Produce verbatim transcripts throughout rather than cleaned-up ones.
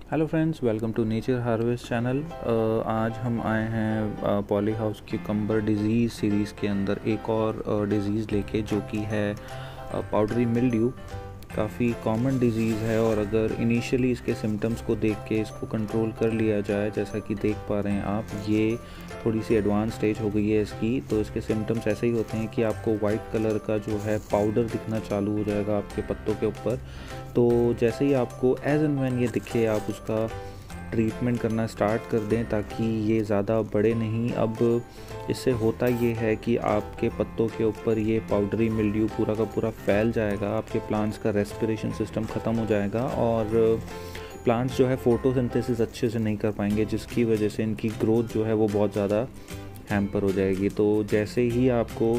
Hello friends, welcome to Nature Harvest channel. आज हम आए हैं पॉलीहाउस क्यूकम्बर डिज़ीज़ सीरीज़ के अंदर एक और डिज़ीज़ लेके, जो कि है पाउडरी मिल्ड्यू। काफ़ी कॉमन डिज़ीज़ है और अगर इनिशियली इसके सिम्टम्स को देख के इसको कंट्रोल कर लिया जाए, जैसा कि देख पा रहे हैं आप, ये थोड़ी सी एडवांस स्टेज हो गई है इसकी। तो इसके सिम्टम्स ऐसे ही होते हैं कि आपको वाइट कलर का जो है पाउडर दिखना चालू हो जाएगा आपके पत्तों के ऊपर। तो जैसे ही आपको एज एंड व्हेन ये दिखे, आप उसका ट्रीटमेंट करना स्टार्ट कर दें ताकि ये ज़्यादा बढ़े नहीं। अब इससे होता ये है कि आपके पत्तों के ऊपर ये पाउडरी मिल्ड्यू पूरा का पूरा फैल जाएगा, आपके प्लांट्स का रेस्पिरेशन सिस्टम ख़त्म हो जाएगा और प्लांट्स जो है फोटोसिंथेसिस अच्छे से नहीं कर पाएंगे, जिसकी वजह से इनकी ग्रोथ जो है वो बहुत ज़्यादा हैम्पर हो जाएगी। तो जैसे ही आपको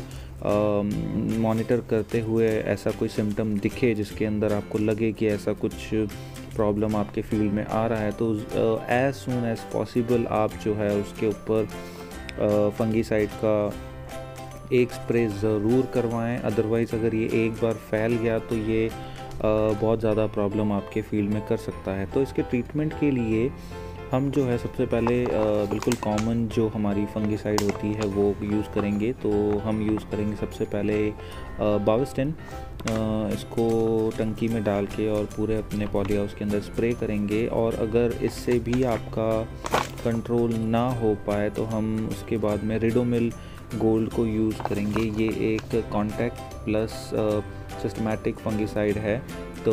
मॉनिटर करते हुए ऐसा कोई सिम्टम दिखे जिसके अंदर आपको लगे कि ऐसा कुछ प्रॉब्लम आपके फील्ड में आ रहा है, तो एज सून एज पॉसिबल आप जो है उसके ऊपर फंगीसाइड का एक स्प्रे ज़रूर करवाएं। अदरवाइज़ अगर ये एक बार फैल गया तो ये Uh, बहुत ज़्यादा प्रॉब्लम आपके फील्ड में कर सकता है। तो इसके ट्रीटमेंट के लिए हम जो है सबसे पहले uh, बिल्कुल कॉमन जो हमारी फंगीसाइड होती है वो यूज़ करेंगे। तो हम यूज़ करेंगे सबसे पहले बाविस्टिन। uh, इसको टंकी में डाल के और पूरे अपने पॉली हाउस के अंदर स्प्रे करेंगे। और अगर इससे भी आपका कंट्रोल ना हो पाए तो हम उसके बाद में रिडोमिल गोल्ड को यूज़ करेंगे। ये एक कॉन्टैक्ट प्लस सिस्टमैटिक फंगीसाइड है, तो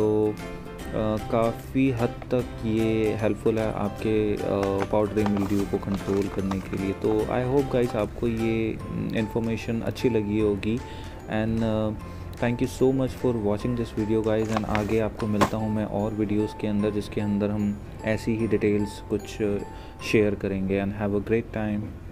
काफ़ी हद तक ये हेल्पफुल है आपके पाउडरी मिल्ड्यू को कंट्रोल करने के लिए। तो आई होप गाइस आपको ये इन्फॉर्मेशन अच्छी लगी होगी and thank you so much for watching this video guys. And आगे आपको मिलता हूँ मैं और वीडियोस के अंदर, जिसके अंदर हम ऐसी ही डिटेल्स कुछ शेयर करेंगे। And have a great time.